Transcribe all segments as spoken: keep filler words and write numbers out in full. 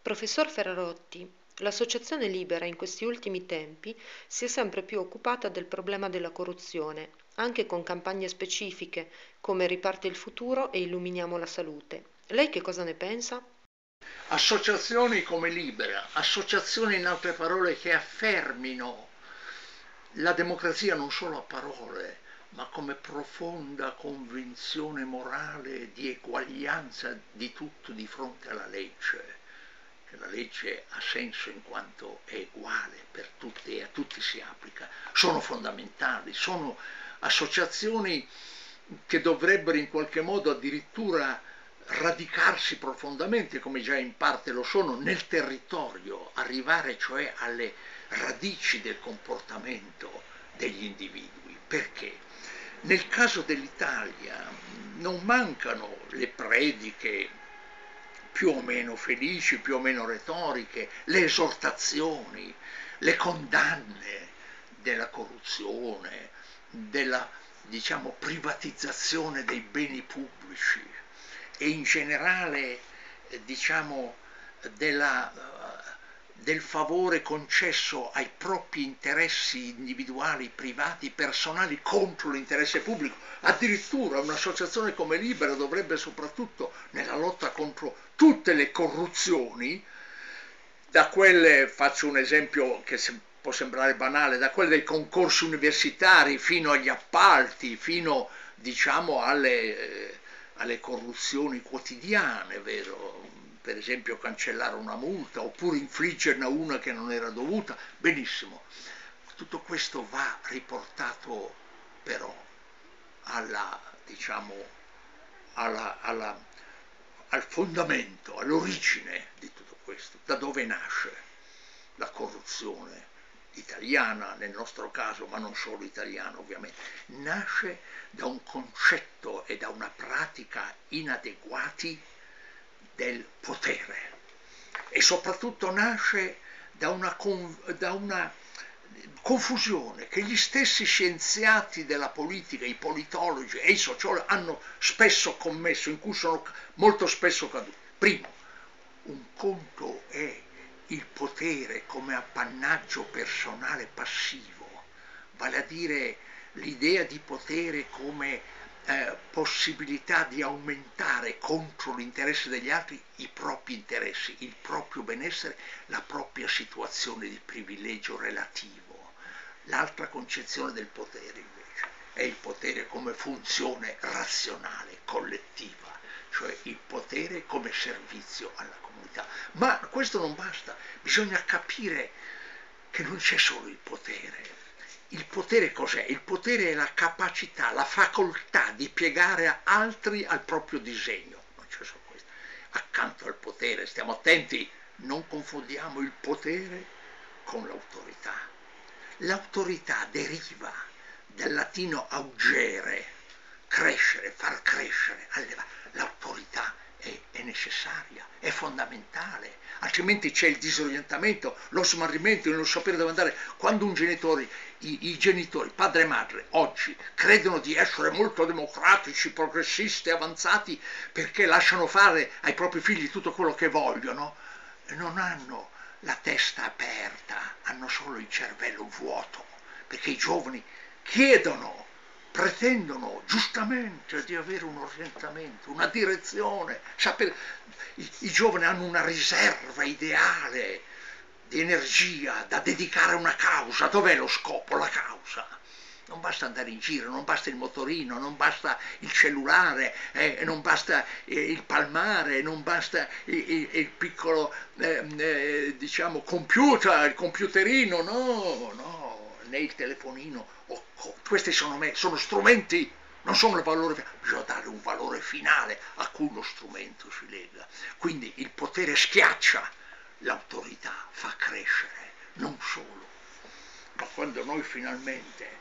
Professor Ferrarotti, l'Associazione Libera in questi ultimi tempi si è sempre più occupata del problema della corruzione, anche con campagne specifiche come Riparte il futuro e Illuminiamo la salute. Lei che cosa ne pensa? Associazioni come Libera, associazioni in altre parole che affermino la democrazia non solo a parole, ma come profonda convinzione morale di eguaglianza di tutto di fronte alla legge, che la legge ha senso in quanto è uguale per tutti e a tutti si applica, sono fondamentali, sono associazioni che dovrebbero in qualche modo addirittura radicarsi profondamente, come già in parte lo sono, nel territorio, arrivare cioè alle radici del comportamento degli individui. Perché? Nel caso dell'Italia non mancano le prediche più o meno felici, più o meno retoriche, le esortazioni, le condanne della corruzione, della, diciamo, privatizzazione dei beni pubblici e in generale, eh, diciamo, della, uh, del favore concesso ai propri interessi individuali, privati, personali contro l'interesse pubblico. Addirittura un'associazione come Libera dovrebbe soprattutto nella lotta contro tutte le corruzioni, da quelle, faccio un esempio che può sembrare banale, da quelle dei concorsi universitari fino agli appalti, fino diciamo alle, eh, alle corruzioni quotidiane, vero? Per esempio cancellare una multa oppure infliggerne una che non era dovuta, benissimo. Tutto questo va riportato però alla, diciamo, alla, alla, al fondamento, all'origine di tutto questo, da dove nasce la corruzione italiana nel nostro caso, ma non solo italiana ovviamente, nasce da un concetto e da una pratica inadeguati del potere e soprattutto nasce da una, da una confusione che gli stessi scienziati della politica, i politologi e i sociologi hanno spesso commesso, in cui sono molto spesso caduti. Primo, un conto è il potere come appannaggio personale passivo, vale a dire l'idea di potere come eh, possibilità di aumentare contro l'interesse degli altri i propri interessi, il proprio benessere, la propria situazione di privilegio relativo. L'altra concezione del potere invece è il potere come funzione razionale, collettiva, cioè il potere come servizio alla comunità. Ma questo non basta, bisogna capire che non c'è solo il potere. Il potere cos'è? Il potere è la capacità, la facoltà di piegare altri al proprio disegno. Non c'è solo questo. Accanto al potere, stiamo attenti, non confondiamo il potere con l'autorità. L'autorità deriva dal latino augere, crescere, far crescere, allevare. L'autorità è, è necessaria, è fondamentale, altrimenti c'è il disorientamento, lo smarrimento, il non sapere dove andare. Quando un genitore, i, i genitori, padre e madre, oggi credono di essere molto democratici, progressisti, avanzati, perché lasciano fare ai propri figli tutto quello che vogliono, non hanno la testa aperta, hanno solo il cervello vuoto, perché i giovani chiedono, pretendono giustamente di avere un orientamento, una direzione, sapere, i, i giovani hanno una riserva ideale di energia da dedicare a una causa. Dov'è lo scopo, la causa? Non basta andare in giro, non basta il motorino, non basta il cellulare, eh, non basta eh, il palmare, non basta il, il, il piccolo eh, eh, diciamo computer, il computerino, no, no, né il telefonino. Oh, oh, questi sono, me, sono strumenti, non sono il valore, bisogna dare un valore finale a cui lo strumento si lega. Quindi il potere schiaccia, l'autorità fa crescere, non solo. Ma quando noi finalmente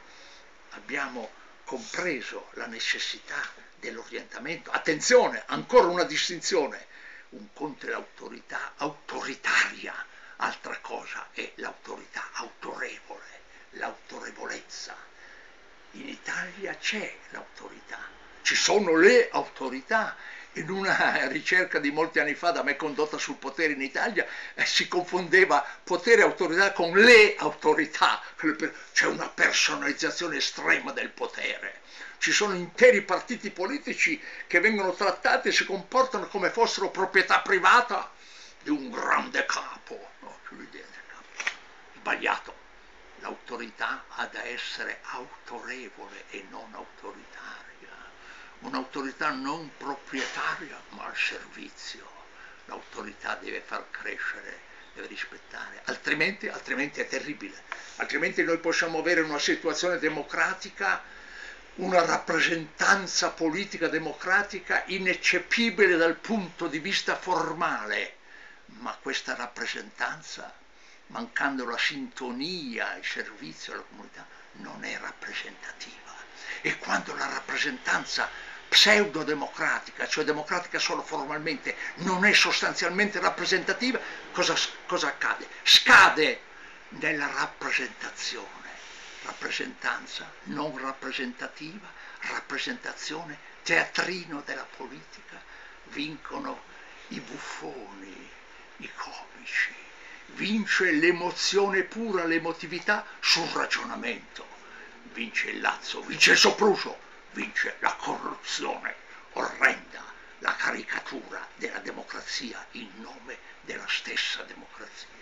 abbiamo compreso la necessità dell'orientamento, attenzione, ancora una distinzione, un conto è l'autorità autoritaria, altra cosa è l'autorità autorevole, l'autorevolezza. In Italia c'è l'autorità, ci sono le autorità in una ricerca di molti anni fa da me condotta sul potere in Italia, eh, si confondeva potere e autorità con le autorità, c'è una personalizzazione estrema del potere. Ci sono interi partiti politici che vengono trattati e si comportano come fossero proprietà privata di un grande capo. No, sbagliato. L'autorità ha da essere autorevole e non autoritaria. Un'autorità non proprietaria ma al servizio. L'autorità deve far crescere, deve rispettare, altrimenti, altrimenti è terribile. Altrimenti noi possiamo avere una situazione democratica, una rappresentanza politica democratica ineccepibile dal punto di vista formale, ma questa rappresentanza, mancando la sintonia, il servizio alla comunità, non è rappresentativa. E quando la rappresentanza pseudodemocratica, cioè democratica solo formalmente, non è sostanzialmente rappresentativa, cosa, cosa accade? Scade nella rappresentazione. Rappresentanza non rappresentativa, rappresentazione, teatrino della politica, vincono i buffoni, i comici, vince l'emozione pura, l'emotività sul ragionamento, vince il lazzo, vince il sopruso, vince la corruzione orrenda, la caricatura della democrazia in nome della stessa democrazia.